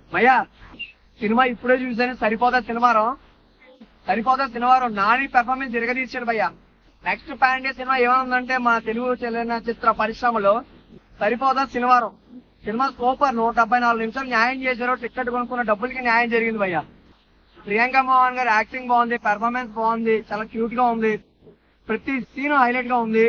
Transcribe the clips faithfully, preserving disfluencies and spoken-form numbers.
భయ్యా సినిమా ఇప్పుడే చూసాను, సరిపోతా శనివారం సరిపోతా శనివారం నాని పెర్ఫార్మెన్స్ తిరగదీశాడు భయ్యా. నెక్స్ట్ పాన్ ఇండియా సినిమా ఏమనుందంటే మా తెలుగు చలనచిత్ర పరిశ్రమలో సరిపోతా శనివారం సినిమా సూపర్. నూట డెబ్బై నాలుగు నిమిషాలు న్యాయం చేశారు. టికెట్ కొనుక్కున్న డబ్బులకి న్యాయం జరిగింది భయ్యా. ప్రియాంక మోహన్ గారి యాక్టింగ్ బాగుంది, పెర్ఫార్మెన్స్ బాగుంది, చాలా క్యూట్ గా ఉంది, ప్రతి సీన్ హైలైట్ గా ఉంది.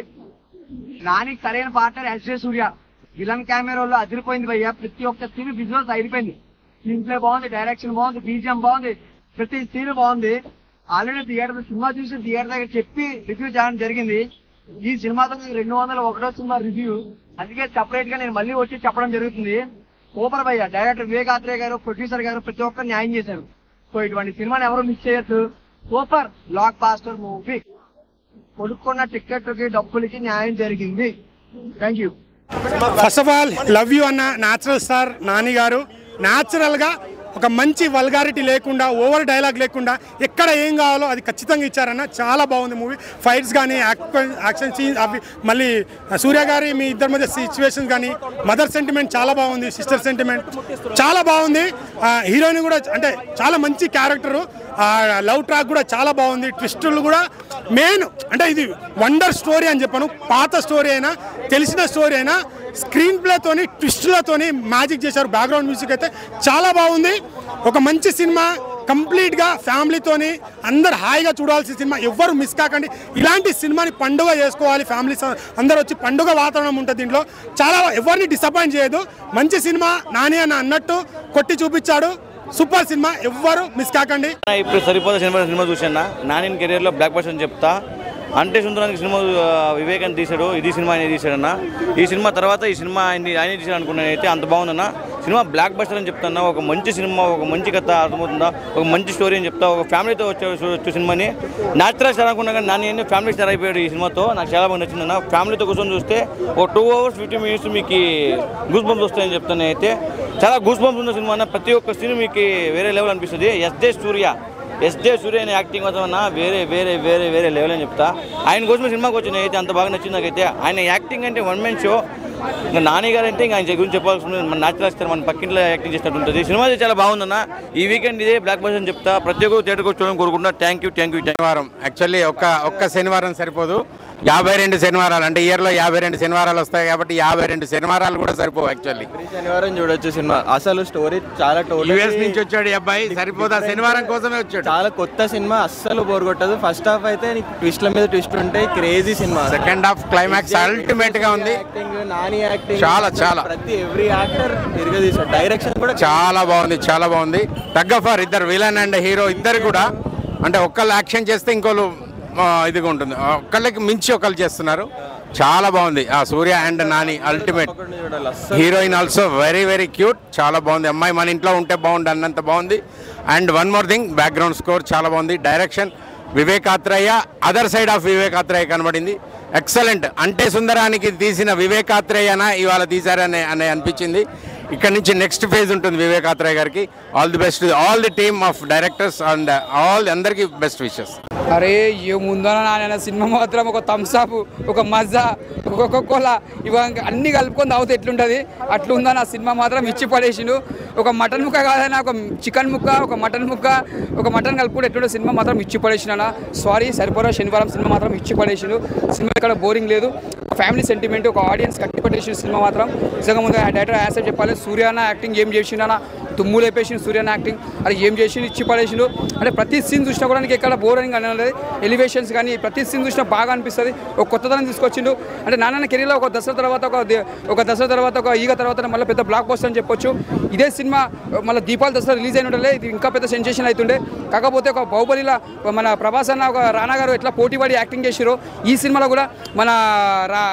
నానికి సరైన partner S J Surya, villain కెమెరాలో అదిరిపోయింది భయ్యా. ప్రతి ఒక్క సీన్ విజువల్స్ అయిపోయింది. స్క్రీన్ ప్లే బాగుంది, డైరెక్షన్ బాగుంది, బీజిఎం బాగుంది, ప్రతి సీన్ బాగుంది. ఆల్రెడీ థియేటర్ సినిమా చూసి థియేటర్ దగ్గర చెప్పి రివ్యూ చేయడం జరిగింది. ఈ సినిమాతో రెండు వందల ఒకటో సినిమా రివ్యూ, అందుకే సెపరేట్ గా నేను మళ్ళీ వచ్చి చెప్పడం జరుగుతుంది. సూపర్ భయ్యా. డైరెక్టర్ వివేక్ ఆత్రేయ గారు, ప్రొడ్యూసర్ గారు ప్రతి ఒక్కరు న్యాయం చేశారు. సో ఇటువంటి సినిమాని ఎవరు మిస్ చేయొద్దు. Super blockbuster movie. కొనుక్కున్న టికెట్ కి డబ్బులకి న్యాయం జరిగింది. Thank you. First of all love you అన్న న్యాచురల్ స్టార్ నాని గారు. న్యాచురల్ గా ఒక మంచి వల్గారిటీ లేకుండా, ఓవర్ డైలాగ్ లేకుండా ఎక్కడ ఏం కావాలో అది ఖచ్చితంగా ఇచ్చారన్న. చాలా బాగుంది మూవీ. ఫైట్స్ కానీ, యాక్షన్ సీన్స్, అవి మళ్ళీ సూర్య గారి మీ ఇద్దరి మధ్య సిచ్యువేషన్స్ కానీ, మదర్ సెంటిమెంట్ చాలా బాగుంది, సిస్టర్ సెంటిమెంట్ చాలా బాగుంది. హీరోయిన్ కూడా అంటే చాలా మంచి క్యారెక్టరు. లవ్ ట్రాక్ కూడా చాలా బాగుంది. ట్విస్టులు కూడా మెయిన్ అంటే ఇది వండర్ స్టోరీ అని చెప్పాను. పాత స్టోరీ అయినా, తెలిసిన స్టోరీ అయినా స్క్రీన్ ప్లేతోని ట్విస్టులతోని మ్యాజిక్ చేశారు. బ్యాక్గ్రౌండ్ మ్యూజిక్ అయితే చాలా బాగుంది. ఒక మంచి సినిమా, కంప్లీట్గా ఫ్యామిలీతోని అందరు హాయిగా చూడాల్సిన సినిమా. ఎవ్వరు మిస్ కాకండి. ఇలాంటి సినిమాని పండుగ చేసుకోవాలి. ఫ్యామిలీస్ అందరూ వచ్చి పండుగ వాతావరణం ఉంటుంది దీంట్లో. చాలా ఎవరిని డిసప్పాయింట్ చేయదు. మంచి సినిమా. నాని అన్న అన్నట్టు కొట్టి చూపించాడు. సూపర్ సినిమా, ఎవ్వరు మిస్ కాకండి. ఇప్పుడు సరిపోతా సినిమా సినిమా చూసాను. నాని కెరీర్లో బ్లాక్ బస్టర్ అని చెప్తా. అంటే సుందరానికి సినిమా వివేకాన్ని తీశాడు, ఇది సినిమా ఆయన తీశాడన్న. ఈ సినిమా తర్వాత ఈ సినిమా ఆయన ఆయన తీశాడు అనుకున్నాను. అయితే అంత బాగుందన్న సినిమా. బ్లాక్ బస్టర్ అని చెప్తున్నా. ఒక మంచి సినిమా, ఒక మంచి కథ అర్థమవుతుందా, ఒక మంచి స్టోరీ అని చెప్తా. ఒక ఫ్యామిలీతో వచ్చే వచ్చే సినిమాని న్యాచురల్ స్టార్ అనుకున్నా కానీ నాని అన్ని ఫ్యామిలీ స్టార్ అయిపోయాడు ఈ సినిమాతో. నాకు చాలా బాగా నచ్చిందన్న. ఫ్యామిలీతో కూర్చొని చూస్తే ఒక టూ అవర్స్ ఫిఫ్టీ మినిట్స్ మీకు గూస్ బంప్స్ వస్తాయని చెప్తాను. అయితే చాలా గూస్ బంప్స్ ఉన్న సినిమా అన్న. ప్రతి ఒక్క సీన్ మీకు వేరే లెవెల్ అనిపిస్తుంది. ఎస్ జే సూర్య ఎస్ జే సూర్య అనే యాక్టింగ్ వల్ల వేరే వేరే వేరే వేరే లెవెల్ అని చెప్తా. ఆయన కోసం సినిమాకి వచ్చిన అయితే అంత బాగా నచ్చింది నాకైతే. ఆయన యాక్టింగ్ అంటే వన్ మ్యాన్ షో. ఇంకా నాని గారు అంటే ఇంకా ఆయన గురించి చెప్పాల్సింది మన న్యాచురల్ స్టార్, మన పక్కింట్లో యాక్టింగ్ చేసినట్టు ఉంటుంది. సినిమా చాలా బాగుందన్న. ఈ వీకెండ్ ఇదే బ్లాక్ బస్టర్ అని చెప్తా. ప్రతి ఒక్కరు థియేటర్కి వచ్చి కోరుకుంటున్నా. Thank you thank you Sanivaaram actually ఒక్క ఒక్క శనివారం సరిపోదు. యాభై రెండు శనివారాలు అంటే ఇయర్లో యాభై రెండు శనివారాలు వస్తాయి కాబట్టి యాభై రెండు శనివారాలు కూడా సరిపోవు. యాక్చువల్లీ శనివారం చూడొచ్చు సినిమా. అసలు స్టోరీ చాలా యూఎస్ నుంచి వచ్చాడు ఈ అబ్బాయి. సరిపోదా శనివారం కోసమే వచ్చాడు. చాలా కొత్త సినిమా, అస్సలు బోర్ కొట్టదు. ఫస్ట్ హాఫ్ అయితే ట్విస్ట్ల మీద ట్విస్ట్ ఉంటాయి. క్రేజీ సినిమా. సెకండ్ హాఫ్ క్లైమాక్స్ అల్టిమేట్ గా ఉంది. నాని యాక్టింగ్ చాలా చాలా ప్రతి ఎవ్రీ యాక్టర్ తిరగదీశాడు. డైరెక్షన్ కూడా చాలా బాగుంది, చాలా బాగుంది. టగ్ ఆఫ్ వార్ ఇద్దరు విలన్ అండ్ హీరో ఇద్దరు కూడా అంటే ఒక్కళ్ళు యాక్షన్ చేస్తే ఇంకోళ్ళు ఇదిగా ఉంటుంది. ఒకళ్ళకి మించి ఒకళ్ళు చేస్తున్నారు. చాలా బాగుంది. ఆ Surya and Nani ultimate. Heroine also very very cute. చాలా బాగుంది. అమ్మాయి మన ఇంట్లో ఉంటే బాగుంది అన్నంత బాగుంది. And one more thing, background score చాలా బాగుంది. Direction Vivek Athreya, other side of Vivek Athreya కనబడింది. ఎక్సలెంట్. అంటే సుందరానికి తీసిన వివేక్ ఆత్రేయనా ఇవాళ తీశారని అని అనిపించింది. ఇక్కడ నుంచి నెక్స్ట్ ఫేజ్ ఉంటుంది వివేక్ ఆత్రేయ గారికి. All the best all the team of directors and all అందరికీ బెస్ట్ విషెస్. అరే ఏముందో నాన్న సినిమా మాత్రం ఒక థమ్స్అప్, ఒక మజా, ఒక కోకోకోలా ఇవన్నీ అన్ని కలుపుకొని తాగితే ఎట్లుంటుంది అట్లుందా నా సినిమా మాత్రం ఇచ్చి పడేసిండు. ఒక మటన్ ముక్క కాదన్నా, ఒక చికెన్ ముక్క, ఒక మటన్ ముక్క, ఒక మటన్ కలుపుకుంటే ఎట్లుంటే సినిమా మాత్రం ఇచ్చి పడేసిన. సారీ సరిపోరా శనివారం సినిమా మాత్రం ఇచ్చి పడేసిండు. సినిమా ఇక్కడ బోరింగ్ లేదు. ఫ్యామిలీ సెంటిమెంట్, ఒక ఆడియన్స్ కట్టి పట్టేసిన సినిమా మాత్రం నిజంగా ముందు డైరెక్టర్ యాసెట్ చెప్పాలి. సూర్య అన్న యాక్టింగ్ ఏం చేసిండనా, తుమ్ము లేపేసిండు సూర్య అన్న యాక్టింగ్. అది ఏం చేసిండు, ఇచ్చి పడేసిండు. అంటే ప్రతి సీన్ చూసినా కూడా నీకు ఎక్కడ బోరింగ్ అనేది ఎలివేషన్స్ కానీ ప్రతి సీన్ చూసినా బాగా అనిపిస్తుంది. ఒక కొత్తదనం తీసుకొచ్చిండు. అంటే నాన్న కెరీర్లో ఒక దసరా తర్వాత ఒక ఒక దసరా తర్వాత ఒక ఈగ తర్వాత మళ్ళీ పెద్ద బ్లాక్ బస్టర్ అని చెప్పొచ్చు. ఇదే సినిమా మళ్ళీ దీపావళి దసరా రిలీజ్ అయిన ఉండే ఇది ఇంకా పెద్ద సెన్సేషన్ అవుతుండే. కాకపోతే ఒక బాహుబలిలో మన ప్రభాస్ అన్న, ఒక రానా గారు ఎట్లా పోటీపడి యాక్టింగ్ చేసిరో ఈ సినిమాలో కూడా మన రా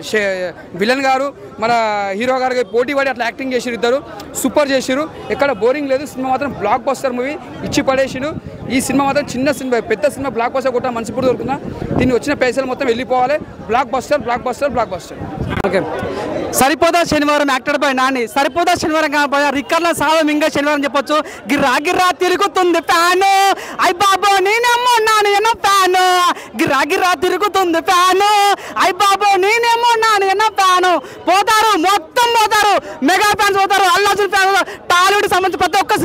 విలన్ గారు మన హీరో గారు పోటీపడి అట్లా యాక్టింగ్ చేసిరు. ఇద్దరు సూపర్ చేసిరు. ఎక్కడ బోరింగ్ లేదు. సినిమా మాత్రం బ్లాక్ బస్టర్ మూవీ ఇచ్చి పడేసిరు. ఈ సినిమా మాత్రం చిన్న సినిమా, పెద్ద సినిమా బ్లాక్ బస్టర్ కూడా మనసు ఇప్పుడు దొరుకుతున్నా. దీన్ని వచ్చిన పైసలు మొత్తం వెళ్ళిపోవాలి. Blockbuster blockbuster blockbuster. Okay Saripodhaa Sanivaaram actor by Nani. సరిపోదా శనివారం కాకపోయా రిక్కర్ల సావం ఇంకా శనివారం చెప్పొచ్చు. గిర్రా గిర్రా తిరుగుతుంది ఫ్యాను, అయ్ బాబో నేనేమో నాని అన్న ఫ్యాను. గిర్రా గిర్రా తిరుగుతుంది ఫ్యాను, అయ్ బాబో నేనేమో నాని అన్న ఫ్యాను. పోతారు మొత్తం పోతారు. మెగా ఫ్యాన్స్ పోతారు. అల్లు అర్జున్ ఫ్యాన్స్, టాలీవుడ్ సంబంధించి ప్రతి ఒక్క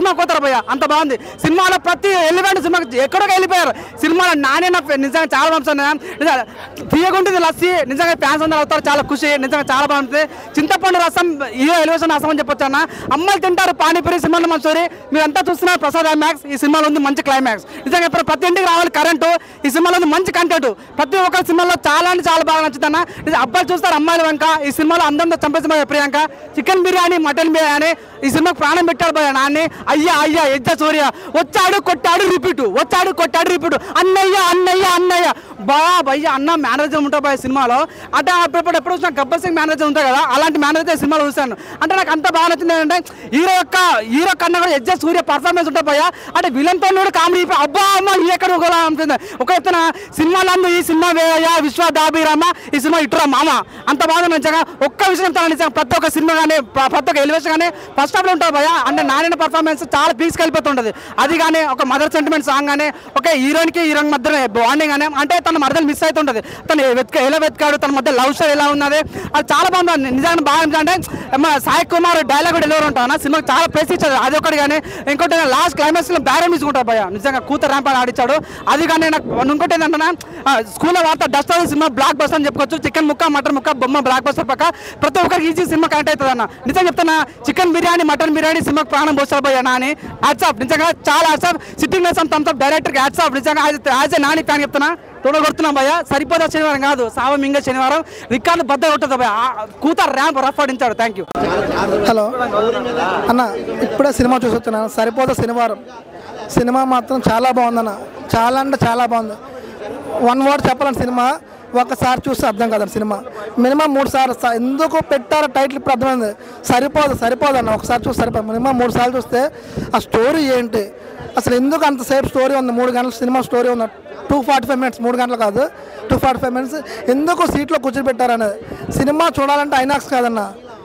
సినిమా కోతారు భయ్య, అంత బాగుంది. సినిమాలో ప్రతి ఎలిమెంట్ సినిమా ఎక్కడికి వెళ్ళిపోయారు. సినిమాలో నాని నిజంగా చాలా బాగుంటుంది. తీయగుంటుంది లస్సి, నిజంగా ఫ్యాన్స్ అందరూ అవుతారు, చాలా ఖుషి, నిజంగా చాలా బాగుంటుంది. చింతపండు రసం హీరో ఎలివేషన్ రసం అని చెప్పొచ్చు అన్న. అమ్మాయిలు తింటారు పానీపూరి సినిమాలో మంచి మీరంతా చూస్తున్నారు. ప్రసాద్ ఐమాక్స్ ఈ సినిమాలో ఉంది మంచి క్లైమాక్స్. నిజంగా ఇప్పుడు ప్రతి ఇంటికి రావాలి కరెంటు. ఈ సినిమాలో ఉంది మంచి కంటెంట్. ప్రతి ఒక్క సినిమాలో చాలా అంటే చాలా బాగా నచ్చుతుంది అన్న. అబ్బాయిలు చూస్తారు అమ్మాయిల వెంక. ఈ సినిమాలో అందరితో చంపేసిన ప్రియాంక. చికెన్ బిర్యానీ, మటన్ బిర్యానీ ఈ సినిమాకి ప్రాణం పెట్టాడు భయ నాన్ని. అయ్యా అయ్యా ఎజ్జ సూర్య వచ్చాడు కొట్టాడు రిపీట్, వచ్చాడు కొట్టాడు రిపీట్. అన్నయ్య అన్నయ్య అన్నయ్య బా భయ్య అన్న మేనేజర్ ఉంటావు భయ సినిమాలో. అంటే అప్పుడు ఎప్పుడు వచ్చిన గబ్బర్ సింగ్ మేనేజర్ ఉంటాయి కదా, అలాంటి మేనేజర్ సినిమాలో చూశాను. అంటే నాకు అంత బాగా నచ్చింది ఏంటంటే హీరో యొక్క హీరో కన్నా కూడా ఎజ్జ సూర్య పర్ఫార్మెన్స్ ఉంటుంది భయ. అంటే విలన్తో కూడా కామెడీ అబ్బా అమ్మ ఈ ఎక్కడ ఉంటుంది. ఒక ఎత్తున సినిమాలందు ఈ సినిమా వేయ విశ్వ దాబీరామ ఈ సినిమా ఇటురా మామ అంత బాగా నచ్చగా. ఒక్క విషయం తన నిజంగా ప్రతి ఒక్క సినిమా కానీ ప్రతి ఒక్క ఎలివేషన్ కానీ ఫస్ట్ హాఫ్ లో ఉంటుంది భయ. అంటే నాని పర్ఫార్మెన్స్ చాలా పీస్కి వెళ్ళిపోతుంటది. అది కానీ ఒక మదర్ సెంటిమెంట్ సాంగ్ కానీ ఒక హీరోయిన్ కి హీరోయిన్ మధ్య బాండింగ్ కానీ అంటే తన మరదలు మిస్ అవుతుంటది. తను వెతక ఎలా వెతకాడు, తన మధ్య లవ్ స్టోరీ ఎలా ఉన్నది, అది చాలా బాగుంది. నిజంగా బాగా అంటే సాయి కుమార్ డైలాగ్ కూడా ఎలా ఉంటాను సినిమా చాలా ప్లేస్ ఇచ్చాడు. అది ఒకటి కానీ ఇంకోటి లాస్ట్ క్లైమాక్స్ లో బ్యారే తీసుకుంటారు భయ. నిజంగా కూతురు ర్యాంప్ ఆడిచ్చాడు. అది కానీ నాకు ఇంకోటి ఏంటంటే స్కూల్లో వార్త డస్ట్ సినిమా బ్లాక్ బస్టర్ అని చెప్పుకోవచ్చు. చికెన్ ముక్క మటన్ ముక్క బొమ్మ బ్లాక్ బస్టర్ పక్క ప్రతి ఒక్కరికి ఈజీ సినిమా కనెక్ట్ అవుతుంది అన్న. నిజంగా చెప్తున్నా చికెన్ బిర్యానీ మటన్ బిర్యానీ సినిమాకి ప్రాణం పోస్తారు భయ నాని. హ్యాట్సాప్ నిజంగా చాలా హ్యాట్సాప్. సిట్టింగ్ నేసం థమ్స్ డైరెక్టర్ హ్యాట్సాప్. నిజంగా యాజ్ ఏ నాని ఫ్యాన్ చెప్తున్నా తోడ కొడుతున్నాం భయ. సరిపోదా శనివారం కాదు సావ మింగ శనివారం రికార్డు బద్ద కొట్టదు భయ. కూతురు ర్యాంప్ రఫ్ ఆడించాడు. Thank you. హలో అన్న, ఇప్పుడే సినిమా చూసి వస్తున్నాను. సరిపోదా శనివారం సినిమా మాత్రం చాలా బాగుందన్న. చాలా అంటే చాలా బాగుంది. వన్ వర్డ్ చెప్పాలని సినిమా ఒకసారి చూస్తే అర్థం కదండి. సినిమా మినిమం మూడు సార్లు ఎందుకు పెట్టారో టైటిల్ ఇప్పుడు అర్థమైంది. సరిపోదు సరిపోదు అన్న, ఒకసారి చూసి సరిపోదు. మినిమం మూడు సార్లు చూస్తే ఆ స్టోరీ ఏంటి, అసలు ఎందుకు అంతసేపు స్టోరీ ఉంది. మూడు గంటల సినిమా స్టోరీ ఉంది. టూ ఫార్టీ ఫైవ్ మినిట్స్ మూడు గంటలు కాదు టూ ఫార్టీ ఫైవ్ మినిట్స్ ఎందుకు సీట్లో కూర్చొని పెట్టారనేది. సినిమా చూడాలంటే ఐనాక్స్ కాదన్న,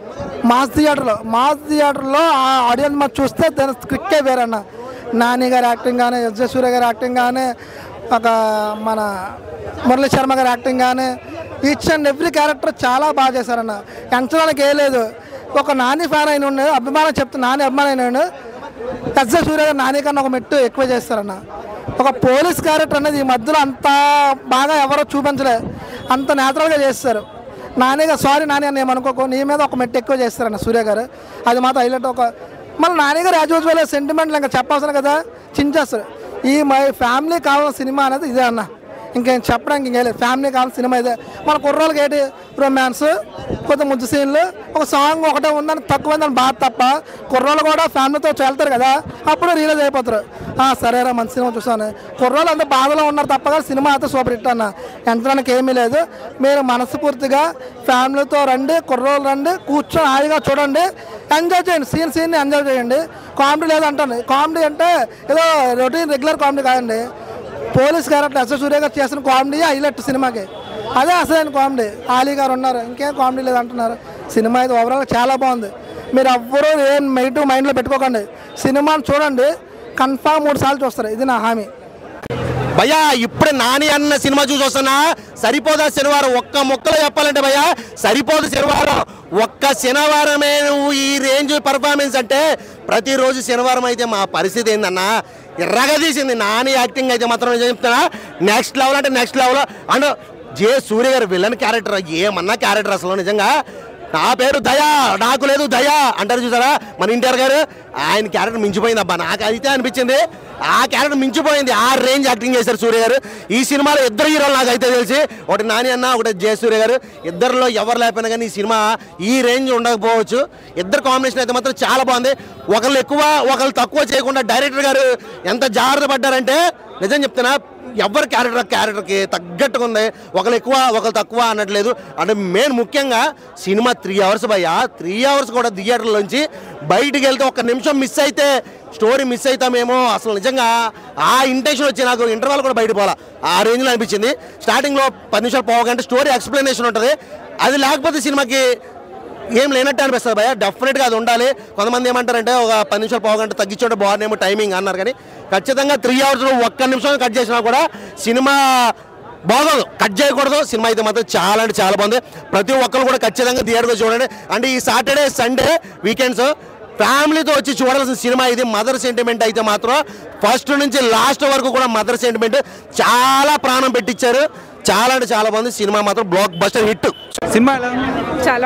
మాస్ థియేటర్లో మాస్ థియేటర్లో ఆ ఆడియన్స్ మరి చూస్తే దాని క్రిక్కే వేరన్న. నాని గారి యాక్టింగ్ కానీ, ఎస్ జే సూర్య గారి యాక్టింగ్ కానీ, ఒక మన మురళీ శర్మ గారి యాక్టింగ్ కానీ ఈచ్ అండ్ ఎవ్రీ క్యారెక్టర్ చాలా బాగా చేశారన్న. అంచనాలకు ఏ లేదు. ఒక నాని ఫ్యాన్ అయిన ఉండే అభిమానం చెప్తే నాని అభిమానం అయిన ఎస్ జే సూర్య గారు నాని కన్నా ఒక మెట్టు ఎక్కువ చేస్తారన్న. ఒక పోలీస్ క్యారెక్టర్ అనేది ఈ మధ్యలో అంత బాగా ఎవరో చూపించలేదు, అంత న్యాచురల్గా చేస్తారు. నానిగా సారీ నాని అని ఏమనుకోకు, నీ మీద ఒక మెట్టు ఎక్కువ చేస్తారన్న సూర్య గారు. అది మాత్రం హైలైట్. ఒక మళ్ళీ నాని గారు యాజ్ యూజువల్ సెంటిమెంట్లు ఇంకా చెప్పాల్సిన కదా చించేస్తారు. ఈ మై ఫ్యామిలీ కావాల్సిన సినిమా అనేది ఇదే అన్న. ఇంకేం చెప్పడానికి ఇంకేం లేదు. ఫ్యామిలీ కావాల్సిన సినిమా ఇదే. మన కుర్రోళ్ళకి ఏంటి రొమాన్స్, కొత్త ముద్దు సీన్లు, ఒక సాంగ్ ఒకటే ఉందని తక్కువైందని బాధ తప్ప కుర్రోళ్ళు కూడా ఫ్యామిలీతో వెళ్తారు కదా, అప్పుడు రియలైజ్ అయిపోతారు. సరేరా మంచి సినిమా చూసాను. కుర్రోళ్ళు అంతా బాధలో ఉన్నారు తప్ప కానీ సినిమా అయితే సూపర్ హిట్ అన్న. ఎంతడానికి ఏమీ లేదు. మీరు మనస్ఫూర్తిగా ఫ్యామిలీతో రండి, కుర్రోళ్ళు రండి, కూర్చొని హాయిగా చూడండి, ఎంజాయ్ చేయండి. సీన్ సీన్ని ఎంజాయ్ చేయండి. కామెడీ లేదంటాను. కామెడీ అంటే ఏదో రొటీన్ రెగ్యులర్ కామెడీ కాదండి. Police character S Surya garu చేసిన కామెడీ హైలైట్ సినిమాకి. అదే అసలైన కామెడీ. ఆలీ గారు ఉన్నారు, ఇంకేం కామెడీ లేదంటున్నారు. సినిమా అయితే ఓవరాల్ చాలా బాగుంది. మీరు ఎవ్వరూ ఏం నెగిటివ్ మైండ్లో పెట్టుకోకండి. సినిమాని చూడండి, కన్ఫామ్ మూడు సార్లు చూస్తారు. ఇది నా హామీ. భయ్యా ఇప్పుడే నాని అన్న సినిమా చూసి వస్తున్నా. సరిపోదా శనివారం ఒక్క మొక్కలో చెప్పాలంటే భయ్యా సరిపోదు శనివారం. ఒక్క శనివారమే నువ్వు ఈ రేంజ్ పర్ఫార్మెన్స్ అంటే ప్రతిరోజు శనివారం అయితే మా పరిస్థితి ఏందన్నా ఎర్రగా తీసింది. నాని యాక్టింగ్ అయితే మాత్రం చెప్తున్నా నెక్స్ట్ లెవెల్ అంటే next level. And J Surya garu villain character ఏమన్నా క్యారెక్టర్ అసలు నిజంగా. నా పేరు దయా నాకు లేదు దయా అంటారు చూసారా మన ఎన్టీఆర్ గారు, ఆయన క్యారెక్టర్ మించిపోయింది అబ్బా. నాకు అయితే అనిపించింది ఆ క్యారెక్టర్ మించిపోయింది. ఆ రేంజ్ యాక్టింగ్ చేశారు సూర్య గారు. ఈ సినిమాలో ఇద్దరు హీరోలు నాకు అయితే తెలిసి, ఒకటి నాని అన్న, ఒకటి జయ సూర్య గారు. ఇద్దరిలో ఎవరు లేకపోయినా కానీ ఈ సినిమా ఈ రేంజ్ ఉండకపోవచ్చు. ఇద్దరు కాంబినేషన్ అయితే మాత్రం చాలా బాగుంది. ఒకళ్ళు ఎక్కువ ఒకళ్ళు తక్కువ చేయకుండా డైరెక్టర్ గారు ఎంత జాగ్రత్త పడ్డారంటే నిజం చెప్తున్నా ఎవరి క్యారెక్టర్ క్యారెక్టర్కి తగ్గట్టుగా ఉంది. ఒకరు ఎక్కువ ఒకరు తక్కువ అనట్లేదు. అంటే మెయిన్ ముఖ్యంగా సినిమా త్రీ అవర్స్ భయ్యా. త్రీ అవర్స్ కూడా థియేటర్లోంచి బయటికి వెళ్తే ఒక నిమిషం మిస్ అయితే స్టోరీ మిస్ అవుతామేమో అసలు నిజంగా ఆ ఇంటెన్షన్ వచ్చి నాకు ఇంటర్వల్ కూడా బయట పోవాలా ఆ రేంజ్లో అనిపించింది. స్టార్టింగ్లో పది నిమిషాలు పోవకంటే స్టోరీ ఎక్స్ప్లెనేషన్ ఉంటుంది. అది లేకపోతే సినిమాకి ఏం లేనట్టు అనిపిస్తుంది భయ్య. డెఫినెట్గా అది ఉండాలి. కొంతమంది ఏమంటారంటే ఒక పది నిమిషాలు పోగంటే తగ్గించుంటే బాగున్నాయేమో టైమింగ్ అన్నారు, కానీ ఖచ్చితంగా త్రీ అవర్స్ ఒక్క నిమిషం కట్ చేసినా కూడా సినిమా బాగోదు, కట్ చేయకూడదు. సినిమా అయితే మాత్రం చాలా అంటే చాలా బాగుంది. ప్రతి ఒక్కరు కూడా ఖచ్చితంగా థియేటర్గా చూడండి. అంటే ఈ సాటర్డే సండే వీకెండ్స్ ఫ్యామిలీతో వచ్చి చూడాల్సిన సినిమా ఇది. మదర్ సెంటిమెంట్ అయితే మాత్రం ఫస్ట్ నుంచి లాస్ట్ వరకు కూడా మదర్ సెంటిమెంట్ చాలా ప్రాణం పెట్టించారు. చాలా అంటే చాలా బాగుంది సినిమా మాత్రం బ్లాక్ బస్టర్ హిట్. సినిమా చాలా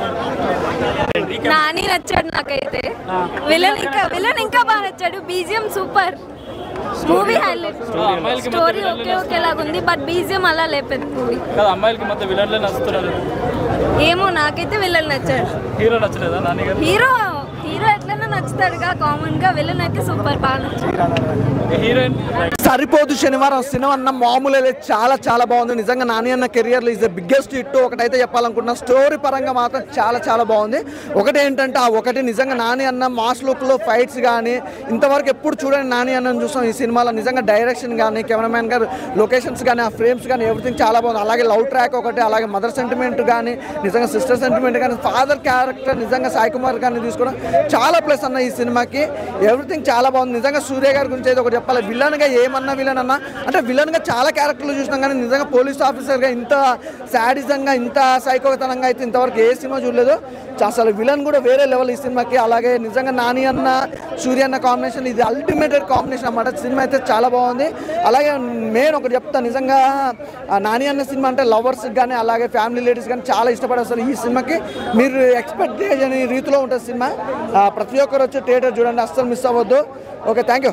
బాగుంది. నాని నచ్చాడు నాకైతే. విలన్ ఇంకా విలన్ ఇంకా బాగా నచ్చాడు. BGM super. Movie highlight. Story okay okay లాగా ఉంది బట్ బీజిఎం అలా లేపేది మూవీ. అమ్మాయిలకి మొత్తం విలన్లే నచ్చుతున్నారు. ఏమో నాకైతే విలన్ నచ్చాడు. హీరో నచ్చలేదా నాని గారు? హీరో హీరో ఎట్లైనా నచ్చుతాడుగా కామన్ గా. విలన్ అయితే సూపర్ బాగా నచ్చాడు. హీరోయిన్ సరిపోదు శనివారం సినిమా అన్న మామూలు చాలా చాలా బాగుంది. నిజంగా నాని అన్న కెరియర్లో ఈజ్ ద బిగ్గెస్ట్ హిట్. ఒకటైతే చెప్పాలనుకుంటున్నా, స్టోరీ పరంగా మాత్రం చాలా చాలా బాగుంది. ఒకటి ఏంటంటే ఆ ఒకటి నిజంగా నాని అన్న మాస్ లుక్లో ఫైట్స్ కానీ ఇంతవరకు ఎప్పుడు చూడండి నాని అన్నని చూస్తాం ఈ సినిమాలో. నిజంగా డైరెక్షన్ కానీ కెమెరామ్యాన్ గారు లొకేషన్స్ కానీ ఆ ఫ్రేమ్స్ కానీ ఎవ్రీథింగ్ చాలా బాగుంది. అలాగే లవ్ ట్రాక్ ఒకటి, అలాగే మదర్ సెంటిమెంట్ కానీ నిజంగా సిస్టర్ సెంటిమెంట్ కానీ ఫాదర్ క్యారెక్టర్ నిజంగా సాయి కుమార్ గారిని తీసుకోవడం చాలా ప్లస్ అన్న ఈ సినిమాకి. ఎవ్రీథింగ్ చాలా బాగుంది. నిజంగా సూర్య గారి గురించి అయితే ఒకటి చెప్పాలి. విలన్గా ఏమన్నా విలన్ అన్న అంటే విలన్గా చాలా క్యారెక్టర్లు చూసినాం కానీ నిజంగా పోలీస్ ఆఫీసర్గా ఇంత శాడిజంగా ఇంత సైకోతనంగా అయితే ఇంతవరకు ఏ సినిమా చూడలేదు. అసలు విలన్ కూడా వేరే లెవెల్ ఈ సినిమాకి. అలాగే నిజంగా నాని అన్న సూర్య అన్న కాంబినేషన్ ఇది అల్టిమేటెడ్ కాంబినేషన్ అన్నమాట. సినిమా అయితే చాలా బాగుంది. అలాగే మెయిన్ ఒకటి చెప్తాను, నిజంగా నాని అన్న సినిమా అంటే లవర్స్ కానీ అలాగే ఫ్యామిలీ లేడీస్ కానీ చాలా ఇష్టపడేస్తారు. ఈ సినిమాకి మీరు ఎక్స్పెక్ట్ చేయని రీతిలో ఉంటుంది సినిమా. ప్రతి ఒక్కరు వచ్చి థియేటర్ చూడండి, అస్సలు మిస్ అవ్వద్దు. Okay, thank you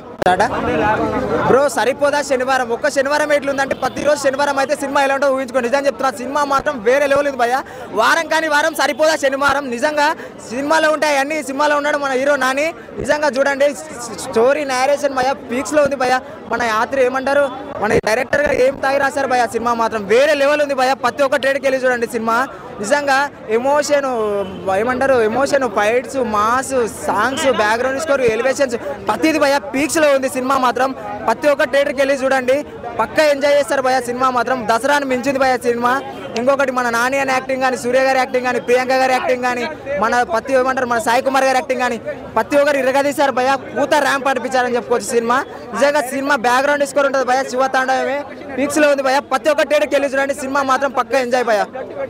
bro. Saripodhaa Sanivaaram ఒక్క శనివారం ఎట్లుందంటే ప్రతిరోజు శనివారం అయితే సినిమా ఎలా ఉంటుందో ఊహించుకో. నిజం చెప్తున్నా, సినిమా మాత్రం వేరే లెవెల్ ఉంది భయ్య. వారం కానీ వారం సరిపోదా శనివారం. నిజంగా సినిమాలో ఉంటాయి అన్ని. సినిమాలో ఉన్నాడు మన హీరో నాని. నిజంగా చూడండి స్టోరీ నేరేషన్ భయ్య పీక్స్లో ఉంది భయ్య. మన యాత్రి ఏమంటారు మన డైరెక్టర్ గారు ఏం తాగి రాశారు భయ్య. సినిమా మాత్రం వేరే లెవెల్ ఉంది భయ్య. ప్రతి ఒక్క ట్రేడ్కి వెళ్ళి చూడండి సినిమా. నిజంగా ఎమోషన్ ఏమంటారు emotion fights mass songs background score elevations ప్రతిది భయ పీక్స్లో ఉంది సినిమా మాత్రం. ప్రతి ఒక్క థియేటర్కి వెళ్ళి చూడండి, పక్కా ఎంజాయ్ చేస్తారు భయ. సినిమా మాత్రం దసరాని మించింది భయ సినిమా. ఇంకొకటి మన నాని అని యాక్టింగ్ కానీ, సూర్య గారి యాక్టింగ్ కానీ, ప్రియాంక గారి యాక్టింగ్ కానీ, మన ప్రతి ఏమంటారు మన సాయి కుమార్ గారి యాక్టింగ్ కానీ ప్రతి ఒక్కరు ఇరగదీశారు భయ. పూత ర్యాంప్ అనిపించారని చెప్పుకోవచ్చు సినిమా. నిజంగా సినిమా బ్యాక్గ్రౌండ్ స్కోర్ ఉంటుంది భయ. శివతాండవమే పీక్స్లో ఉంది భయ. ప్రతి ఒక్క థియేటర్కి వెళ్ళి చూడండి, సినిమా మాత్రం పక్కా ఎంజాయ్ భయ.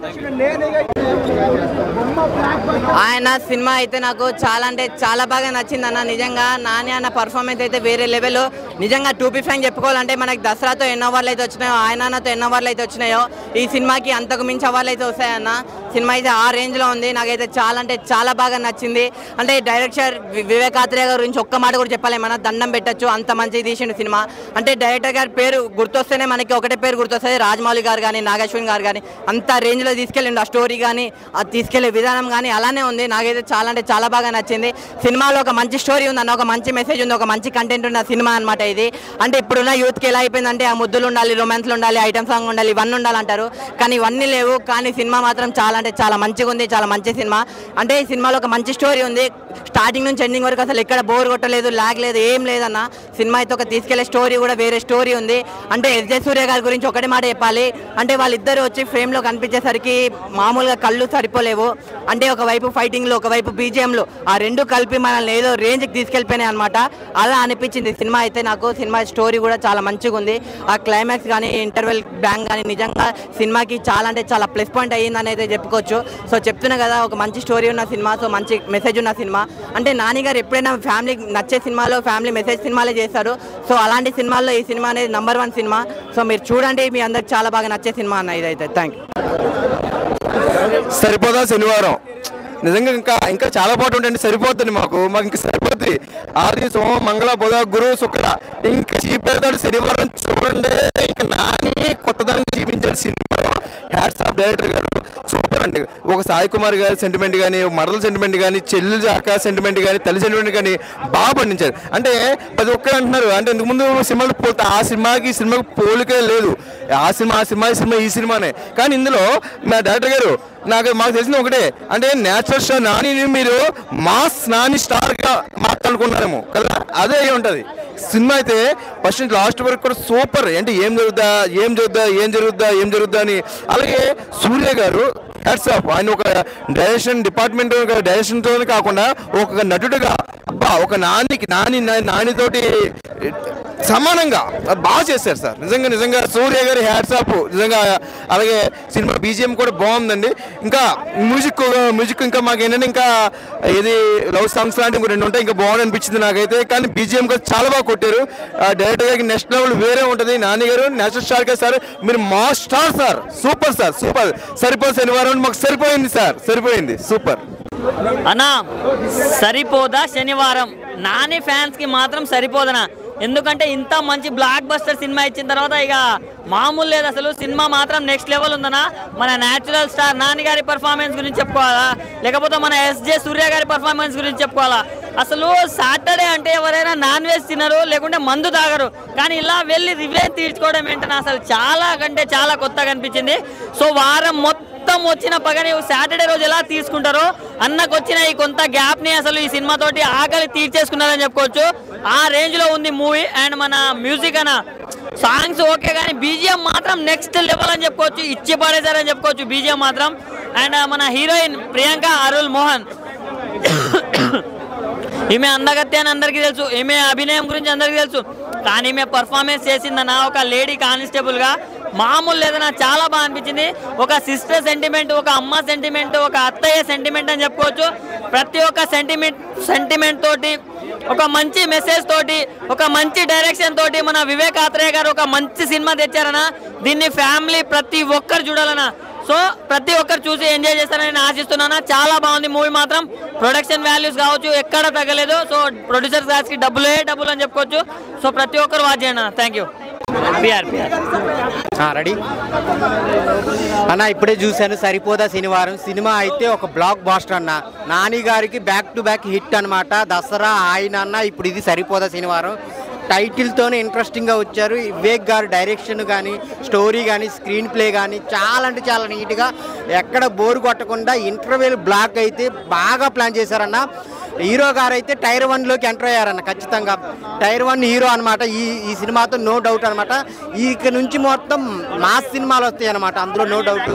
ఆయన సినిమా అయితే నాకు చాలా అంటే చాలా బాగా నచ్చింది అన్న. నిజంగా నాని అన్న పర్ఫార్మెన్స్ అయితే వేరే లెవెల్. నిజంగా టూ పీ ఫ్యాన్ చెప్పుకోవాలంటే మనకి దసరాతో ఎన్నో అవార్డులు అయితే వచ్చినాయో, ఆయన అన్నతో ఎన్నో అవార్డులు అయితే వచ్చినాయో, ఈ సినిమాకి అంతకు మించి అవార్డులు అయితే వస్తాయన్న. సినిమా అయితే ఆ రేంజ్లో ఉంది. నాకైతే చాలా అంటే చాలా బాగా నచ్చింది. అంటే డైరెక్టర్ వివేక్ ఆత్రేయ గారి గురించి ఒక్క మాట కూడా చెప్పాలి, మన దండం పెట్టచ్చు, అంత మంచిగా తీసిండు సినిమా. అంటే డైరెక్టర్ గారి పేరు గుర్తొస్తేనే మనకి ఒకటే పేరు గుర్తొస్తుంది, రాజమౌళి గారు కానీ నాగేశ్వరి గారు కానీ. అంత రేంజ్లో తీసుకెళ్ళిండు. ఆ స్టోరీ కానీ అది తీసుకెళ్లే విధానం కానీ అలానే ఉంది. నాకైతే చాలా అంటే చాలా బాగా నచ్చింది. సినిమాలో ఒక మంచి స్టోరీ ఉంది అన్న, ఒక మంచి మెసేజ్ ఉంది, ఒక మంచి కంటెంట్ ఉన్న సినిమా అనమాట ఇది. అంటే ఇప్పుడున్న యూత్కి ఎలా అయిపోయిందంటే ఆ ముద్దులు ఉండాలి, రొమాన్స్లు ఉండాలి, ఐటమ్ సాంగ్ ఉండాలి, ఇవన్నీ ఉండాలంటారు. కానీ ఇవన్నీ లేవు. కానీ సినిమా మాత్రం చాలా అంటే చాలా మంచిగా ఉంది, చాలా మంచి సినిమా. అంటే ఈ సినిమాలో ఒక మంచి స్టోరీ ఉంది. స్టార్టింగ్ నుంచి ఎండింగ్ వరకు అసలు ఎక్కడ బోర్ కొట్టలేదు, లాగ్ లేదు, ఏం లేదన్న. సినిమా అయితే ఒక తీసుకెళ్లే స్టోరీ కూడా వేరే స్టోరీ ఉంది. అంటే ఎస్ జే సూర్య గారి గురించి ఒకటి మాట చెప్పాలి. అంటే వాళ్ళిద్దరు వచ్చి ఫ్రేమ్లో కనిపించేసరికి మామూలుగా కళ్ళు సరిపోలేవు. అంటే ఒకవైపు ఫైటింగ్లు, ఒకవైపు బీజిఎంలు, ఆ రెండు కలిపి మనల్ని ఏదో రేంజ్కి తీసుకెళ్ళిపోయినాయి అనమాట. అలా అనిపించింది సినిమా అయితే నాకు. సినిమా స్టోరీ కూడా చాలా మంచిగా ఉంది. ఆ క్లైమాక్స్ కానీ ఇంటర్వెల్ బ్యాంగ్ కానీ నిజంగా సినిమాకి చాలా అంటే చాలా ప్లస్ పాయింట్ అయ్యిందని అయితే చెప్పుకోవచ్చు. సో చెప్తున్నా కదా, ఒక మంచి స్టోరీ ఉన్న సినిమా, సో మంచి మెసేజ్ ఉన్న సినిమా. అంటే నాని గారు ఎప్పుడైనా ఫ్యామిలీ నచ్చే సినిమాలో ఫ్యామిలీ మెసేజ్ సినిమాలే చేస్తారు. సో అలాంటి సినిమాల్లో ఈ సినిమా అనేది నంబర్ వన్ సినిమా. సో మీరు చూడండి, మీ అందరికి చాలా బాగా నచ్చే సినిమా అన్న ఇదైతే. Thank you. సరిపోదా శనివారం నిజంగా ఇంకా ఇంకా చాలా పాటు ఉంటుంది. సరిపోతుంది మాకు మాకు ఇంకా సరిపోతుంది. ఆది సోమ మంగళ బుధ గురు శుక్ర ఇంకా చీపెడతాడు శనివారం చూడండి. ఇంకా నాని కొత్తదాన్ని చూపించాడు cinema. Hats off director garu super అండి. ఒక సాయి కుమార్ గారి సెంటిమెంట్ కానీ, మరల సెంటిమెంట్ కానీ, చెల్లి అక్క సెంటిమెంట్ కానీ, తల్లి సెంటిమెంట్ కానీ బాగా పండించారు. అంటే ప్రతి ఒక్కరు అంటున్నారు అంటే ఇంతకుముందు సినిమాలు పోతే ఆ సినిమాకి ఈ సినిమాకి పోలికే లేదు. ఆ సినిమా ఆ సినిమా ఈ సినిమా ఈ సినిమానే. కానీ ఇందులో మా డైరెక్టర్ గారు నాకు మాకు తెలిసింది ఒకటే, అంటే నేచురల్ స్టార్ నాని మీరు మాస్ నాని స్టార్గా మాట్లాడుకున్నారేమో కదా, అదే అయి ఉంటుంది. సినిమా అయితే ఫస్ట్ నుంచి లాస్ట్ వరకు కూడా సూపర్. అంటే ఏం జరుగుద్దా ఏం జరుగుద్దా ఏం జరుగుద్దా ఏం జరుగుద్దా అని. అలాగే సూర్య గారు హ్యాట్స్ ఆఫ్. ఆయన ఒక డైరెక్షన్ డిపార్ట్మెంట్ డైరెక్షన్తో కాకుండా ఒక నటుడుగా అబ్బా ఒక నానికి నాని నానితోటి సమానంగా బాగా చేశారు సార్. నిజంగా నిజంగా సూర్య గారి హ్యాట్స్ ఆఫ్ నిజంగా. అలాగే సినిమా బీజిఎం కూడా బాగుందండి. ఇంకా మ్యూజిక్ మ్యూజిక్ ఇంకా మాకు ఏంటంటే ఇంకా ఇది లవ్ సాంగ్స్ లాంటివి రెండు ఉంటాయి, ఇంకా బాగుంది అనిపించింది నాకైతే. కానీ బీజిఎం కూడా చాలా బాగా కొట్టారు. డైరెక్టర్ గారికి నెక్స్ట్ లెవెల్ వేరే ఉంటుంది. నాని గారు నేచురల్ స్టార్ గారు సార్, మీరు మా star sir, super sir super. Saripodhaa Sanivaaram మాకు సరిపోయింది సార్, సరిపోయింది సూపర్. అన్నా సరిపోదా శనివారం నాని ఫ్యాన్స్ కి మాత్రం సరిపోదనా, ఎందుకంటే ఇంత మంచి బ్లాక్ బస్టర్ సినిమా ఇచ్చిన తర్వాత ఇక మామూలు లేదు అసలు. సినిమా మాత్రం నెక్స్ట్ లెవెల్ ఉందనా. మన న్యాచురల్ స్టార్ నాని గారి పర్ఫార్మెన్స్ గురించి చెప్పుకోవాలా, లేకపోతే మన ఎస్జే సూర్య గారి పర్ఫార్మెన్స్ గురించి చెప్పుకోవాలా. అసలు సాటర్డే అంటే ఎవరైనా నాన్ వెజ్ తినరు, లేకుంటే మందు తాగరు, కానీ ఇలా వెళ్ళి రివెంజ్ తీర్చుకోవడం ఏంటన్నా అసలు చాలా కంటే చాలా కొత్తగా అనిపించింది. సో వారం మొత్తం వచ్చిన పగని సాటర్డే రోజు ఎలా తీసుకుంటారో అన్నకు వచ్చిన ఈ కొంత గ్యాప్ ని అసలు ఈ సినిమా తోటి ఆకలి తీర్చేసుకున్నారని చెప్పుకోవచ్చు. ఆ రేంజ్ లో ఉంది మూవీ. అండ్ మన మ్యూజిక్ అన్న సాంగ్స్ ఓకే, కానీ బీజిఎం మాత్రం నెక్స్ట్ లెవెల్ అని చెప్పుకోవచ్చు, ఇచ్చి పడేశారని చెప్పుకోవచ్చు బీజిఎం మాత్రం. అండ్ మన హీరోయిన్ ప్రియాంక అరుల్ మోహన్, ఈమె అందగత్య అని అందరికీ తెలుసు, ఈమె అభినయం గురించి అందరికీ తెలుసు, కానీ ఈమె పర్ఫార్మెన్స్ చేసిందన్న ఒక లేడీ కానిస్టేబుల్ గా మామూలు లేదన్నా. చాలా బాగా అనిపించింది. ఒక సిస్టర్ సెంటిమెంట్, ఒక అమ్మ సెంటిమెంట్, ఒక అత్తయ్య సెంటిమెంట్ అని చెప్పుకోవచ్చు. ప్రతి ఒక్క సెంటిమెంట్ సెంటిమెంట్ తోటి, ఒక మంచి మెసేజ్ తోటి, ఒక మంచి డైరెక్షన్ తోటి మన వివేక్ ఆత్రేయ గారు ఒక మంచి సినిమా తెచ్చారన్నా. దీన్ని ఫ్యామిలీ ప్రతి ఒక్కరు చూడాలన్నా. సో ప్రతి ఒక్కరు చూసి ఎంజాయ్ చేస్తారని నేను ఆశిస్తున్నాను. చాలా బాగుంది మూవీ మాత్రం. ప్రొడక్షన్ వాల్యూస్ కావచ్చు ఎక్కడ తగ్గలేదు. సో ప్రొడ్యూసర్స్ గారికి డబ్బులే డబ్బులు అని చెప్పుకోవచ్చు. సో ప్రతి ఒక్కరు వాచ్ చేయండి. Thank you. రెడీ అన్న, ఇప్పుడే చూశాను సరిపోదా శనివారం. సినిమా అయితే ఒక బ్లాక్ బాస్టర్ అన్న. నాని గారికి బ్యాక్ టు బ్యాక్ హిట్ అనమాట. దసరా ఆయన అన్న, ఇప్పుడు ఇది సరిపోదా శనివారం. టైటిల్తోనే ఇంట్రెస్టింగ్గా వచ్చారు. వివేక్ గారు డైరెక్షన్ కానీ, స్టోరీ కానీ, స్క్రీన్ ప్లే కానీ చాలా అంటే చాలా నీట్గా, ఎక్కడ బోరు కొట్టకుండా ఇంటర్వెల్ బ్లాక్ అయితే బాగా ప్లాన్ చేశారన్న. హీరో గారు అయితే టైర్ వన్లోకి ఎంటర్ అయ్యారన్న. ఖచ్చితంగా టైర్ వన్ హీరో అనమాట ఈ ఈ సినిమాతో, నో డౌట్ అనమాట. ఇక నుంచి మొత్తం మాస్ సినిమాలు వస్తాయి అనమాట, అందులో నో డౌట్.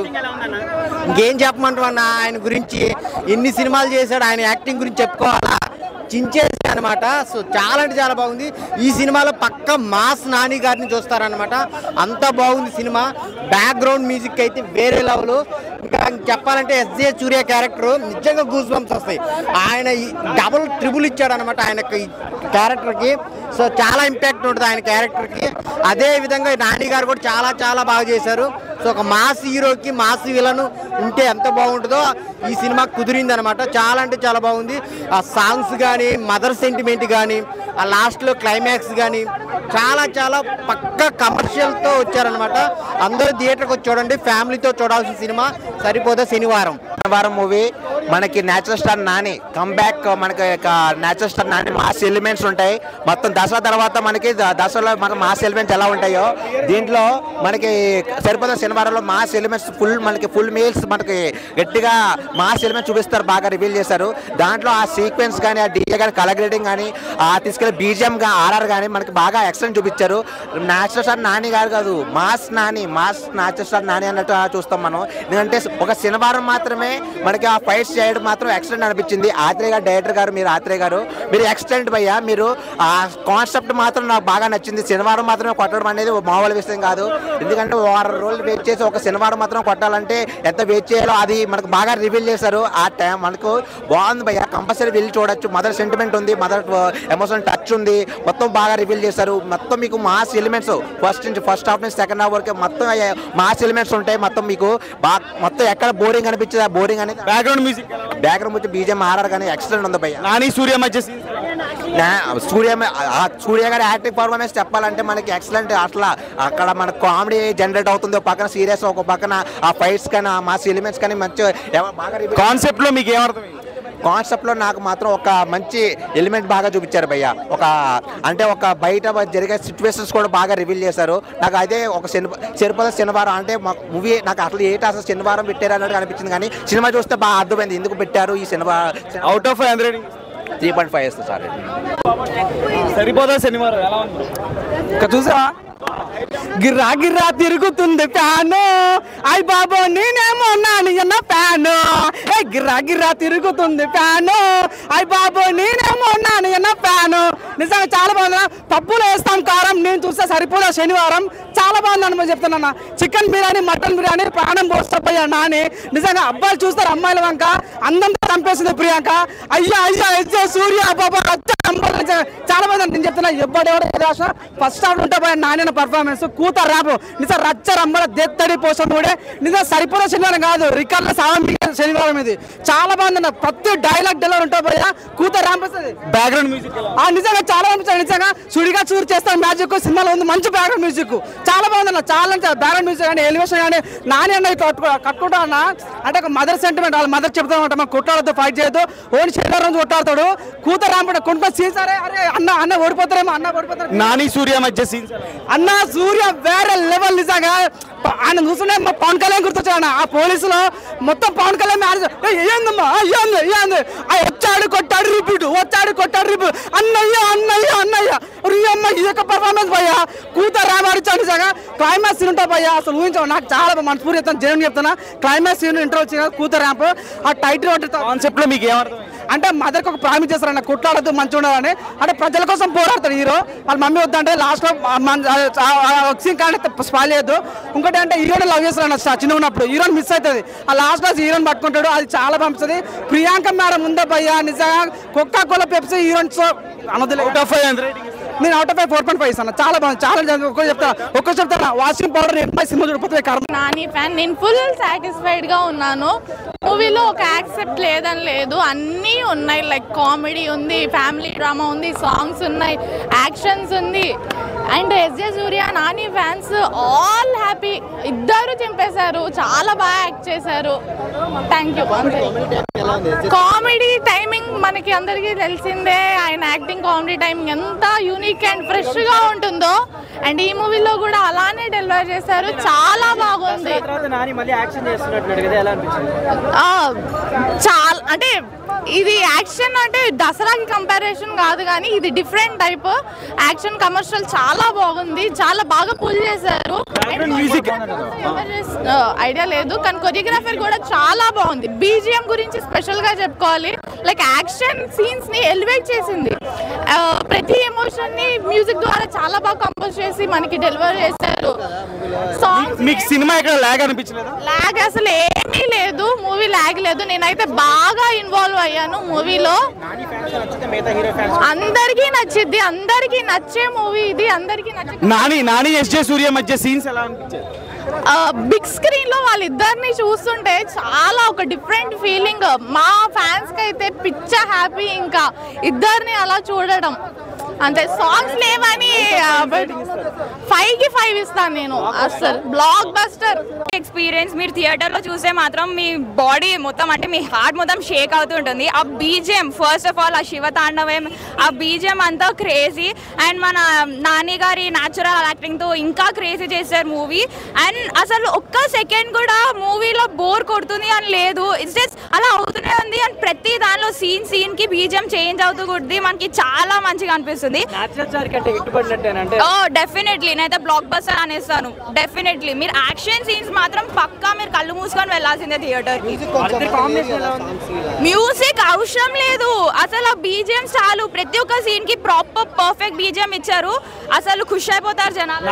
ఇంకేం చెప్పమంటారు అన్న ఆయన గురించి. ఎన్ని సినిమాలు చేశాడు, ఆయన యాక్టింగ్ గురించి చెప్పుకోవాలా, చించేసి అనమాట. సో చాలా అంటే చాలా బాగుంది. ఈ సినిమాలో పక్క మాస్ నాని గారిని చూస్తారనమాట, అంత బాగుంది సినిమా. బ్యాక్గ్రౌండ్ మ్యూజిక్ అయితే వేరే లెవెల్. ఇంకా చెప్పాలంటే ఎస్జే సూర్య క్యారెక్టర్ నిజంగా గూస్ బంప్స్ వస్తాయి. ఆయన డబుల్ ట్రిబుల్ ఇచ్చాడు అనమాట ఆయన క్యారెక్టర్కి. సో చాలా ఇంపాక్ట్ ఉంటుంది ఆయన క్యారెక్టర్కి. అదే విధంగా నాని గారు కూడా చాలా చాలా బాగా చేశారు. సో ఒక మాస్ హీరోకి మాస్ విలన్ ఉంటే ఎంత బాగుంటుందో ఈ సినిమా కుదిరింది అనమాట. చాలా అంటే చాలా బాగుంది. ఆ సాంగ్స్ కానీ, మదర్ సెంటిమెంట్ కానీ, ఆ లాస్ట్లో క్లైమాక్స్ కానీ చాలా చాలా పక్క కమర్షియల్తో వచ్చారనమాట. అందరూ థియేటర్కి వచ్చి చూడండి, ఫ్యామిలీతో చూడాల్సిన సినిమా సరిపోదా శనివారం. శనివారం మూవీ మనకి నేచురల్ స్టార్ నాని కంబ్యాక్. మనకి natural star Nani mass elements ఉంటాయి. మొత్తం దసరా తర్వాత మనకి దసరాలో మనకి మాస్ ఎలిమెంట్స్ ఎలా ఉంటాయో దీంట్లో మనకి సరిపోదా శనివారంలో మాస్ ఎలిమెంట్స్ ఫుల్, మనకి ఫుల్ మీల్స్ మనకి గట్టిగా మాస్ ఎలిమెంట్స్ చూపిస్తారు, బాగా రివీల్ చేశారు. దాంట్లో ఆ సీక్వెన్స్ కానీ, ఆ డీజే కానీ, కలర్ గ్రేడింగ్ కానీ, ఆ తీసుకెళ్ళి బీజిఎం ఆర్ఆర్ కానీ మనకి బాగా ఎక్సలెంట్ చూపించారు. నేచురల్ స్టార్ నాని గారు కాదు, mass Nani, mass natural star Nani అన్నట్టు చూస్తాం మనం. ఎందుకంటే ఒక శనివారం మాత్రమే మనకి ఆ ఫైట్స్ చేయడం మాత్రం ఎక్సలెంట్ అనిపించింది. ఆత్రేయ గారు డైరెక్టర్ గారు, మీరు ఆత్రేయ గారు మీరు ఎక్సలెంట్ భయ్యా. మీరు ఆ కాన్సెప్ట్ మాత్రం నాకు బాగా నచ్చింది. శనివారం మాత్రమే కొట్టడం అనేది మామూలు విషయం కాదు. ఎందుకంటే వారం రోజులు వెయిట్ చేసి ఒక శనివారం మాత్రం కొట్టాలంటే ఎంత వెయిట్ చేయాలో అది మనకు బాగా రివీల్ చేశారు. ఆ టైం మనకు బాగుంది భయ్యా, కంపల్సరీ వెళ్ళి చూడొచ్చు. మదర్ సెంటిమెంట్ ఉంది, మదర్ ఎమోషనల్ టచ్ ఉంది, మొత్తం బాగా రివీల్ చేశారు. మొత్తం మీకు మాస్ ఎలిమెంట్స్ ఫస్ట్ నుంచి ఫస్ట్ హాఫ్ నుంచి సెకండ్ హాఫ్ వరకు మొత్తం మాస్ ఎలిమెంట్స్ ఉంటాయి. మొత్తం మీకు బాగా మొత్తం ఎక్కడ బోరింగ్ అనిపించదు. ఆ బోరింగ్ అనేది background music, background music BGM RR కానీ ఎక్సలెంట్ ఉంది భయ్యా. నాని సూర్య మధ్య సూర్య సూర్య గారి యాక్టింగ్ పర్ఫార్మెన్స్ చెప్పాలంటే మనకి ఎక్సలెంట్. అట్లా అక్కడ మన కామెడీ జనరేట్ అవుతుంది, ఒక పక్కన సీరియస్, ఒక పక్కన ఆ ఫైట్స్ కానీ, ఆ మాస్ ఎలిమెంట్స్ కానీ మంచి బాగా కాన్సెప్ట్ లో మీకు ఏమర్థం? కాన్సెప్ట్లో నాకు మాత్రం ఒక మంచి ఎలిమెంట్ బాగా చూపించారు భయ్య. ఒక అంటే ఒక బయట జరిగే సిచ్యువేషన్స్ కూడా బాగా రివీల్ చేశారు. నాకు అదే ఒక శని సరిపోదా శనివారం అంటే మూవీ నాకు అసలు ఏంటి అసలు శనివారం పెట్టారు అన్నట్టు అనిపించింది. కానీ సినిమా చూస్తే బాగా అర్థమైంది ఎందుకు పెట్టారు ఈ Sanivaaram. Out of hundred three point five వేస్తుంది సార్. సరిపోదా శనివారం ఎలా ఉంది చూసా గిర్రా గిర్రా తిరుగుతుంది ఫ్యాను అయ్ బాబో నేనేమో నాని అన్న ఫ్యాను ఏ గిర్రా గిర్రా తిరుగుతుంది ఫ్యాను అయ్ బాబో నేనేమో నాని అన్న ఫ్యాను నిజంగా చాలా బాగుంది. పప్పులో వేస్తాం కారం నేను చూస్తే సరిపోదా శనివారం చాలా బాగుందని నేను చెప్తున్నా. చికెన్ బిర్యానీ మటన్ బిర్యానీ ప్రాణం పోస్తాపోయా నాని. నిజంగా అబ్బాయిలు చూస్తారు అమ్మాయిల వంక అందంతో చంపేసింది ప్రియాంక. అయ్యా అయ్యా ఎస్జే సూర్య బాబా చాలా మంది నేను చెప్తున్నా. ఎవ్వడెవడో రాష్ట్ర ఫస్ట్ హాఫ్ ఉంటే పోయా నాని పర్ఫార్మెన్స్ కూత ర్యాప్ నిజం రచ్చ రమ్మల దెత్తడి పోసం కూడా నిజం సరిపోయే శనివారం కాదు రికార్డుల సావం శనివారం ఇది చాలా బాగుంది. ప్రతి డైలాగ్ డెలివరీ ఉంటే పోయా కూత ర్యాంప్ వస్తుంది. బ్యాక్గ్రౌండ్ మ్యూజిక్ నిజంగా చాలా అనిపించాడు. నిజంగా సుడిగా చూరు చేస్తాను మ్యాజిక్ సినిమాలో ఉంది మంచి బ్యాక్గ్రౌండ్ మ్యూజిక్ చాలా బాగుందన్న. చాలా బ్యాక్గ్రౌండ్ మ్యూజిక్ కానీ ఎలివేషన్ కానీ నాని అన్న కట్టుకుంటా అన్న అంటే ఒక మదర్ సెంటిమెంట్ వాళ్ళ మదర్ చెప్తా ఉంటాం మనం కొట్టాడద్దు ఫైట్ చేయొద్దు ఓన్ శనివారం రోజు కొట్టాడుతాడు కూత ర్యాంప్ కొనుక్కొని సీన్స్ అరే అరే అన్న అన్న ఓడిపోతారేమో అన్న ఓడిపోతారు. నాని సూర్య మధ్య సీన్స్ అన్న సూర్య వేరే లెవెల్ నిజంగా ఆయన చూస్తుంటే మా పవన్ కళ్యాణ్ గుర్తొచ్చాడు. ఆ పోలీసులో మొత్తం పవన్ కళ్యాణ్ ఏందమ్మా అయ్యింది అయ్యింది వచ్చాడు కొట్టాడు రిపీట్ వచ్చాడు కొట్టాడు రిపీట్ అన్నయ్య అన్నయ్య అన్నయ్య అమ్మ ఈ యొక్క పర్ఫార్మెన్స్ భయ్యా కూత రామాడిచ్చాడు నిజంగా. క్లైమాక్స్ సీన్ ఉంటా భయ్యా అసలు ఊహించావు నాకు చాలా మనస్ఫూర్తి చెప్తాను జనం చెప్తున్నా. క్లైమాక్స్ సీన్ ఇంటర్ వచ్చిన కూత ర్యాంప్ ఆ టైటిల్ కాన్సెప్ట్ లో మీకు ఏమర్థం అంటే మదర్కి ఒక ప్రామిస్ చేస్తారన్న కొట్లాడద్దు మంచిగా ఉండాలని అంటే ప్రజల కోసం పోరాడతాడు హీరో. వాళ్ళ మమ్మీ వద్దంటే లాస్ట్ లో సీన్ కానీ స్పాయిల్ చేయొద్దు. ఇంకోటి అంటే హీరోని లవ్ చేస్తారన్న చిన్న ఉన్నప్పుడు హీరోని మిస్ అవుతుంది. ఆ లాస్ట్ లో హీరోని పట్టుకుంటాడు అది చాలా పంపిస్తుంది. ప్రియాంక మేడం ఉందా భయ్యా నిజంగా కోకా కోలా పెప్సీ హీరోయిన్ నేను out of five four point five ఇస్తాను చాలా బాగుంది చాలా ఒక్క చెప్తా ఒక్క చెప్తాను వాషింగ్ పౌడర్ ఎంపై సినిమా చూడిపోతే కర్మ. నాని ఫ్యాన్ నేను ఫుల్ సాటిస్ఫైడ్ గా ఉన్నాను. మూవీలో ఒక యాక్సెప్ట్ లేదని లేదు అన్నీ ఉన్నాయి లైక్ కామెడీ ఉంది ఫ్యామిలీ డ్రామా ఉంది సాంగ్స్ ఉన్నాయి యాక్షన్స్ ఉంది and SJ Surya Nani fans all happy ఇద్దరు చింపేశారు చాలా బాగా యాక్ట్ చేశారు. Thank you. కామెడీ టైమింగ్ మనకి అందరికీ తెలిసిందే ఆయన యాక్టింగ్ కామెడీ టైమింగ్ ఎంత యూనిక్ అండ్ ఫ్రెష్ గా ఉంటుందో అండ్ ఈ మూవీలో కూడా అలానే డెలివర్ చేశారు చాలా బాగుంది. చాలా అంటే ఇది యాక్షన్ అంటే దసరాకి కంపారిజన్ కాదు కానీ ఇది డిఫరెంట్ టైప్ యాక్షన్ కమర్షియల్ చాలా బాగుంది చాలా బాగా పుల్ చేశారు. ఐడియా లేదు కానీ కొరియోగ్రఫర్ కూడా చాలా బాగుంది. బీజిఎం గురించి స్పెషల్ గా చెప్పుకోవాలి లైక్ యాక్షన్ సీన్స్ ని ఎలివేట్ చేసింది. ప్రతి ఎమోషన్ ని మ్యూజిక్ ద్వారా చాలా బాగా కంపోజ్ చేసి మనకి డెలివర్ చేశారు. సాంగ్స్ మీకు సినిమా ఇక్కడ లాగ్ అనిపించలేదు? లాగ్ అసలు ఏమీ లేదు మూవీ లాగ్ లేదు. నేనైతే బాగా ఇన్వాల్వ్ అయ్యాను మూవీలో. అందరికీ నచ్చింది అందరికీ నచ్చే మూవీ ఇది అందరికీ నచ్చే. నాని నాని ఎస్జే సూర్య మధ్య సీన్స్ ఎలా అనిపించాయి? బిగ్ స్క్రీన్ లో వాళ్ళిద్దరిని చూస్తుంటే చాలా ఒక డిఫరెంట్ ఫీలింగ్. మా ఫ్యాన్స్ కి అయితే పిచ్చ హ్యాపీ ఇంకా ఇద్దరిని అలా చూడడం అంతే. సాంగ్స్ లేవని ఫైవ్ కి ఫైవ్ ఇస్తాను నేను. అసలు బ్లాక్ బస్టర్ ఎక్స్పీరియన్స్. మీరు థియేటర్ లో చూసే మాత్రం మీ బాడీ మొత్తం అంటే మీ హార్ట్ మొత్తం షేక్ అవుతూ ఉంటుంది. ఆ బీజిఎం ఫస్ట్ ఆఫ్ ఆల్ ఆ శివ తాండవం ఆ బీజిఎం అంతా క్రేజీ అండ్ మన నాని గారి న్యాచురల్ యాక్టింగ్ తో ఇంకా క్రేజీ చేశారు మూవీ. అండ్ అసలు ఒక్క సెకండ్ కూడా మూవీలో బోర్ కొడుతుంది అని లేదు. ఇట్స్ జస్ట్ అలా అవుతూనే ఉంది అండ్ ప్రతి దానిలో సీన్ సీన్ కి బీజిఎం చేంజ్ అవుతూ కొద్ది మనకి చాలా మంచిగా అనిపిస్తుంది. డెఫినెట్లీ నేనైతే బ్లాక్ బస్టర్ అనేస్తాను. డెఫినెట్లీ మీరు యాక్షన్ సీన్స్ మాత్రం పక్కా మీరు కళ్ళు మూసుకొని వెళ్ళాల్సిందే థియేటర్. మ్యూజిక్ అవసరం లేదు అసలు. ఆ బీజిఎం చాలు. ప్రతి ఒక్క సీన్ కి ప్రాపర్ పర్ఫెక్ట్ బీజిఎం ఇచ్చారు. అసలు ఖుషి అయిపోతారు జనాలు.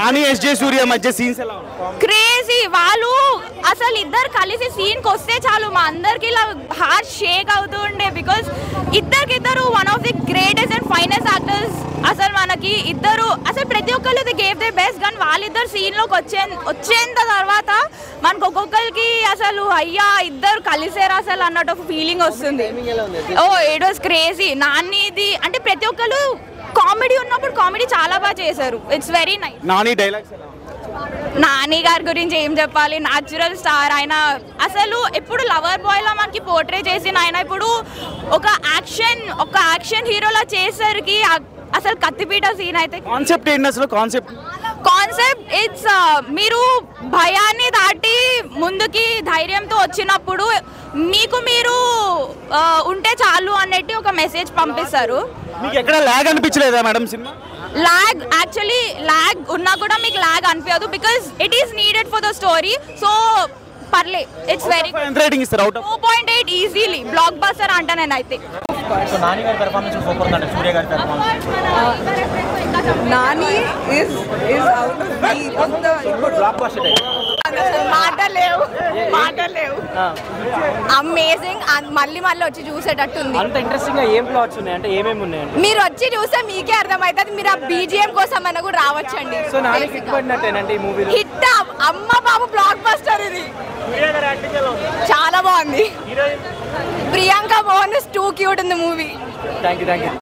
క్రేజీ వాళ్ళు అసలు ఇద్దరు కలిసి సీన్ కి వస్తే చాలు మా అందరికి ఇలా హార్ట్ షేక్ అవుతూ ఉండే. బికాస్ ఇద్దరికిద్దరు one of the greatest and finest actors. అసలు మనకి ఇద్దరు అసలు ప్రతి ఒక్కరు గేవ్ దే బెస్ట్ కానీ వాళ్ళిద్దరు సీన్ లోకి వచ్చే వచ్చేంత తర్వాత మనకు ఒక్కొక్కరికి అసలు అయ్యా ఇద్దరు కలిసేరా అసలు అన్నట్టు ఒక ఫీలింగ్ వస్తుంది. Oh it was crazy. నానిది అంటే ప్రతి ఒక్కరు కామెడీ ఉన్నప్పుడు కామెడీ చాలా బాగా చేశారు. It's very nice. Nani dialogues Nani గారి గురించి ఏం చెప్పాలి? న్యాచురల్ స్టార్ ఆయన. అసలు ఇప్పుడు లవర్ బాయ్ లా మనకి పోర్ట్రే చేసిన ఆయన ఇప్పుడు ఒక యాక్షన్ ఒక యాక్షన్ హీరోలా చేసరికి అసలు కత్తిపీట సీన్ అయితే కాన్సెప్ట్ ఏంటి అసలు? కాన్సెప్ట్ కాన్సెప్ట్ ఇట్స్ మీరు భయాన్ని దాటి ముందుకి ధైర్యంతో వచ్చినప్పుడు మీకు మీరు ఉంటే చాలు అన్నట్టు ఒక మెసేజ్ పంపిస్తారు. మీకు ఎక్కడ లాగ్ అనిపించలేదా madam cinema? Lag actually lag ఉన్నా కూడా మీకు లాగ్ అనిపించదు because it is needed for the story. So పర్లే, ఇట్స్ వెరీ ఎంత రేటింగ్ ఇస్తారు out of two point eight easily blockbuster అంట నేనైతే. సో నాని గారి పెర్ఫార్మెన్స్ సూపర్ ఉందండి, సూర్య గారి performance. Nani is is out of the అంత ఇప్పుడు బ్లాక్ బస్టర్ మాటలేవు మాటలేవు అమేజింగ్. మళ్ళీ మళ్ళీ వచ్చి చూసేటట్టు ఉంది. అంత ఇంట్రెస్టింగ్ గా ఏం ప్లాట్స్ ఉన్నాయి అంటే ఏమేమి ఉన్నాయండి? మీరు వచ్చి చూస్తే మీకే అర్థమవుతుంది. మీరు ఆ బీజిఎం కోసం అన్న కూడా రావచ్చండి. సో నాని హిట్ పడినట్టేనండి ఈ మూవీలో. హిట్ అమ్మ బాబు బ్లాక్ బస్టర్ ఇది. చాలా బాగుంది. ప్రియాంక మోహన్ టూ క్యూట్ ఉంది movie. Thank you thank you